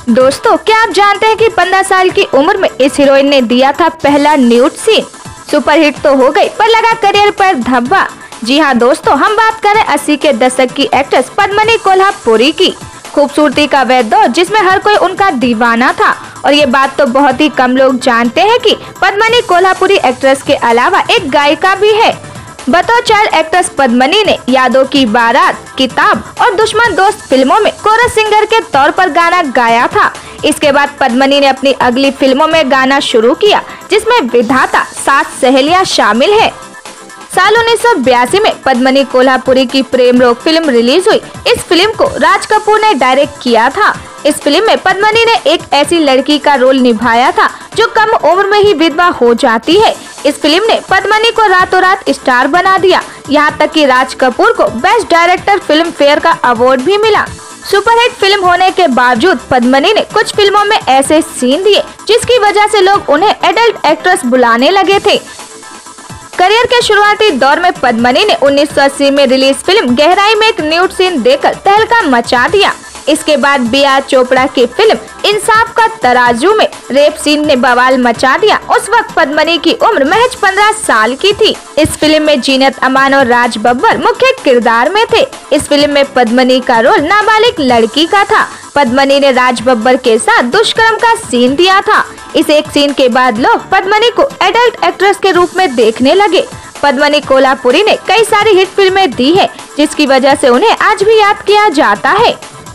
दोस्तों, क्या आप जानते हैं कि 15 साल की उम्र में इस हीरोइन ने दिया था पहला न्यूड सीन। सुपरहिट तो हो गई पर लगा करियर पर धब्बा। जी हाँ दोस्तों, हम बात करें 80 के दशक की एक्ट्रेस पद्मिनी कोल्हापुरी की। खूबसूरती का वह दौर जिसमें हर कोई उनका दीवाना था। और ये बात तो बहुत ही कम लोग जानते हैं कि पद्मिनी कोल्हापुरी एक्ट्रेस के अलावा एक गायिका भी है। बतौर चाइल्ड एक्ट्रेस पद्मिनी ने यादों की बारात, किताब और दुश्मन दोस्त फिल्मों में कोरस सिंगर के तौर पर गाना गाया था। इसके बाद पद्मिनी ने अपनी अगली फिल्मों में गाना शुरू किया, जिसमें विधाता, 7 सहेलियां शामिल है। साल 1982 में पद्मिनी कोल्हापुरी की प्रेम रोग फिल्म रिलीज हुई। इस फिल्म को राज कपूर ने डायरेक्ट किया था। इस फिल्म में पद्मिनी ने एक ऐसी लड़की का रोल निभाया था जो कम उम्र में ही विधवा हो जाती है। इस फिल्म ने पद्मिनी को रातों रात स्टार बना दिया। यहाँ तक कि राज कपूर को बेस्ट डायरेक्टर फिल्म फेयर का अवार्ड भी मिला। सुपरहिट फिल्म होने के बावजूद पद्मिनी ने कुछ फिल्मों में ऐसे सीन दिए जिसकी वजह से लोग उन्हें एडल्ट एक्ट्रेस बुलाने लगे थे। करियर के शुरुआती दौर में पद्मिनी ने 1980 में रिलीज फिल्म गहराई में एक न्यूड सीन देकर तहलका मचा दिया। इसके बाद बी.आर. चोपड़ा की फिल्म इंसाफ का तराजू में रेप सीन ने बवाल मचा दिया। उस वक्त पद्मिनी की उम्र महज 15 साल की थी। इस फिल्म में जीनत अमान और राज बब्बर मुख्य किरदार में थे। इस फिल्म में पद्मिनी का रोल नाबालिग लड़की का था। पद्मिनी ने राज बब्बर के साथ दुष्कर्म का सीन दिया था। इस एक सीन के बाद लोग पद्मिनी को एडल्ट एक्ट्रेस के रूप में देखने लगे। पद्मिनी कोल्हापुरी ने कई सारी हिट फिल्में दी है, जिसकी वजह से उन्हें आज भी याद किया जाता है।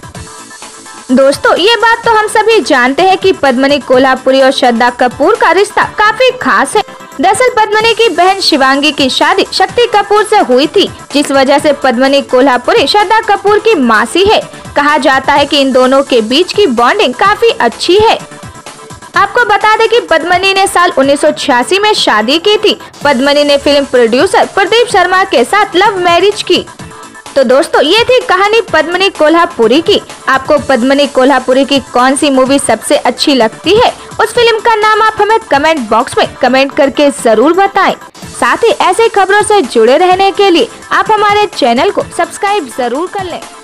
दोस्तों, ये बात तो हम सभी जानते हैं कि पद्मिनी कोल्हापुरी और श्रद्धा कपूर का रिश्ता काफी खास है। दरअसल पद्मिनी की बहन शिवांगी की शादी शक्ति कपूर से हुई थी, जिस वजह से पद्मिनी कोल्हापुरी श्रद्धा कपूर की मासी है। कहा जाता है कि इन दोनों के बीच की बॉन्डिंग काफी अच्छी है। आपको बता दें कि पद्मिनी ने साल 1986 में शादी की थी। पद्मिनी ने फिल्म प्रोड्यूसर प्रदीप शर्मा के साथ लव मैरिज की। तो दोस्तों, ये थी कहानी पद्मिनी कोल्हापुरी की। आपको पद्मिनी कोल्हापुरी की कौन सी मूवी सबसे अच्छी लगती है, उस फिल्म का नाम आप हमें कमेंट बॉक्स में कमेंट करके जरूर बताएं। साथ ही ऐसे खबरों से जुड़े रहने के लिए आप हमारे चैनल को सब्सक्राइब जरूर कर लें।